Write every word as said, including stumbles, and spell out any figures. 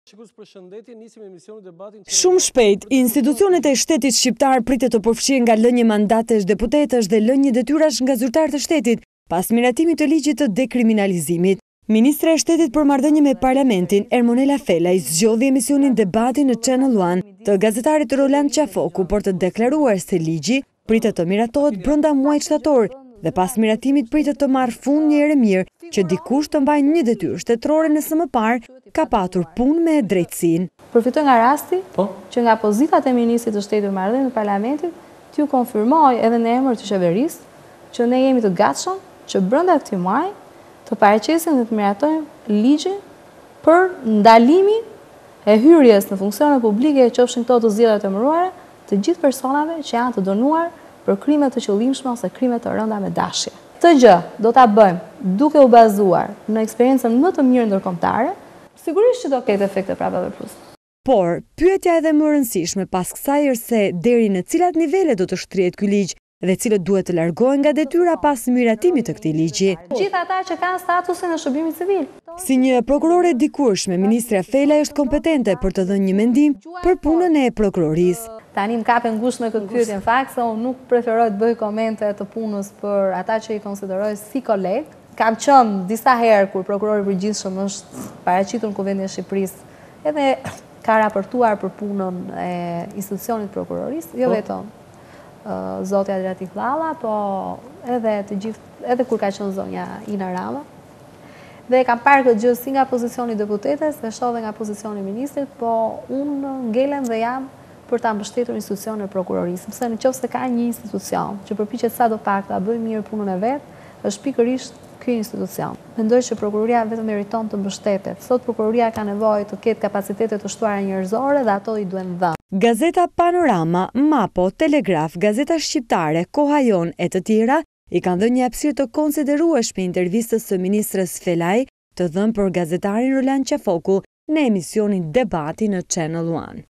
Shumë shpejt, institucionet e shtetit shqiptar pritet të përfshihen nga lënje mandatesh deputetësh dhe lënje detyrash nga zyrtarët e shtetit, pas miratimit të ligjit të dekriminalizimit. Ministra e shtetit për marrëdhënie me parlamentin, Ermonela Felaj, zgjodhi emisionin Debati në Channel One të gazetarit Roland Qafoku për të deklaruar se ligji pritet të miratohet brenda muajit shtator dhe pas miratimit pritet të marrë fund një herë mirë që dikush të mbajë një detyrë shtetërore nëse më parë ka patur punë me drejtësinë. Përfitoj nga rasti që nga pozitat e ministrit të shtetit të marrëdhënie në parlamentit t'ju konfirmoj edhe në emër të qeverisë që ne jemi të gatshëm që brenda këtij muaji të paraqesim dhe të miratojmë ligjin për ndalimin e hyrjes në funksione publike, qofshin këto të zgjedhura të emëruara, të gjithë personave që janë të dënuar për krime të qëllimshme ose krime të rënda me dashje. Këtë gjë do ta bëjmë duke u bazuar në eksperiencën më të mirë ndërkombëtare, sigurisht që do ketë efekte prapavepruse. Por, pyetja edhe më e rëndësishme pas kësaj është se deri në cilat nivele do të shtrihet ky ligj dhe cilët duhet të largohen nga detyra pas miratimit të këtij ligji. Gjithë ata që kanë statusin e shërbimit civil. Si një prokurore dikurshme, ministra Felaj është kompetente për të dhënë një mendim për punën e prokurorisë. Tani më kape ngushtë me këtë pyetje në fakt se unë nuk preferoj të bëj komente të punës për ata që i konsideroj si kolegë. Kam qenë disa herë kur prokurori i përgjithshëm është paraqitur në Kuvendin e Shqipërisë edhe ka raportuar për punën e institucionit prokurorisë, jo vetëm zoti Adriatik Valla, po edhe të gjithë, edhe kur ka qenë zonja Ina Rama. Dhe kam parë këtë gjë si nga pozicioni deputetes dhe shoh edhe nga pozicioni ministrit, po unë ngelem dhe jam për ta mbështetur institucionin e prokurorisë, sepse nëse ka një institucion që përpiqet sadopak ta bëjë mirë punën e vet, është pikërisht ky institucion. Mendoj që prokuroria vetëm meriton të mbështetet. Sot prokuroria ka nevojë të ketë kapacitete të shtuara njerëzore dhe ato i duhen dhënë. Gazeta Panorama, Mapo, Telegraf, Gazeta Shqiptare, Koha Jon e të tjera i kanë dhënë një hapësirë të konsiderueshme intervistës së ministrës Felaj të dhënë për gazetarin Roland Qafoku në emisionin Debati në Channel One.